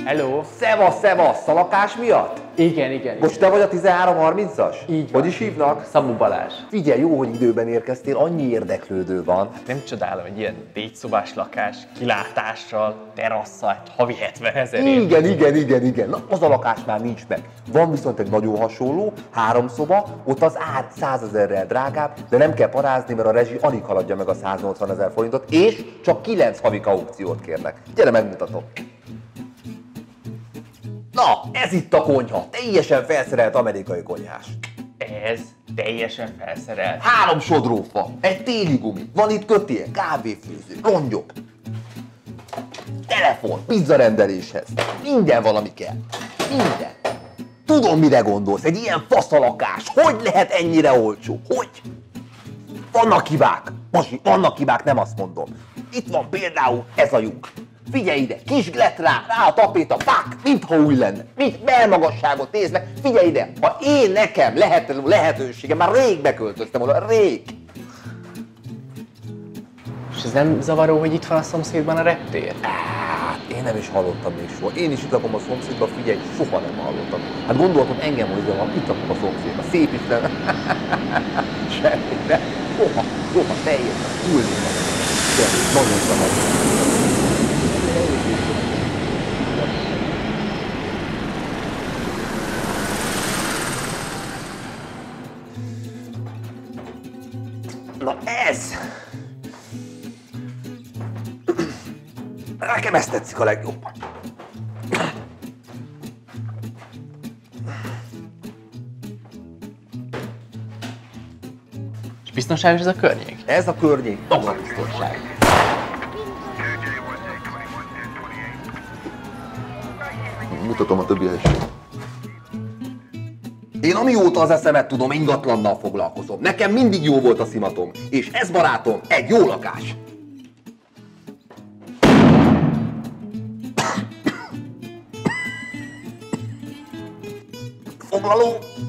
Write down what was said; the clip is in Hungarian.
Hello! Szevasz, a lakás miatt? Igen. Most te vagy a 1330-as? Így van. Hogy is hívnak? Szabó Balázs. Figyelj, jó, hogy időben érkeztél, annyi érdeklődő van. Nem csodálom, egy ilyen 4 szobás lakás, kilátással, terasszal, egy havi 70 000 Igen. Na, az a lakás már nincs meg. Van viszont egy nagyon hasonló, 3 szoba, ott az ár 100 000-rel drágább, de nem kell parázni, mert a rezsi alig haladja meg a 180 000 forintot, és csak 9 havi kaukciót kérnek. Gyere, megmutatom. Na, ez itt a konyha. Teljesen felszerelt amerikai konyhás. Ez teljesen felszerelt. 3 sodrófa, egy téli gumi, van itt kötél, kávéfőző, rongyok, telefon, pizzarendeléshez, minden valami kell. Minden. Tudom, mire gondolsz, egy ilyen faszalakás, hogy lehet ennyire olcsó? Hogy? Vannak hibák, Pasi, vannak hibák, nem azt mondom. Itt van például ez a lyuk. Figyelj ide, kis glett rá a tapéta, fák, mintha új lenne. Mint belmagasságot nézd meg, figyelj ide, ha nekem lehetőségem, már rég beköltöztem oda, rég. És ez nem zavaró, hogy itt van a szomszédban a reptér? Hát, én nem is hallottam még soha. Én is itt lakom a szomszédban, figyelj, soha nem hallottam. Hát gondoltam, engem hogy van, itt lakom a szomszédban, szép is lenne. Semmi, de soha, teljesen, túl semmi, nagyon szabad. Na ez! Nekem ezt tetszik a legjobban. És biztonságos ez a környék? Ez a környék magabiztonság. Mutatom a többi helységet. Én amióta az eszemet tudom, ingatlannal foglalkozom. Nekem mindig jó volt a szimatom. És ez, barátom, egy jó lakás. Foglaló.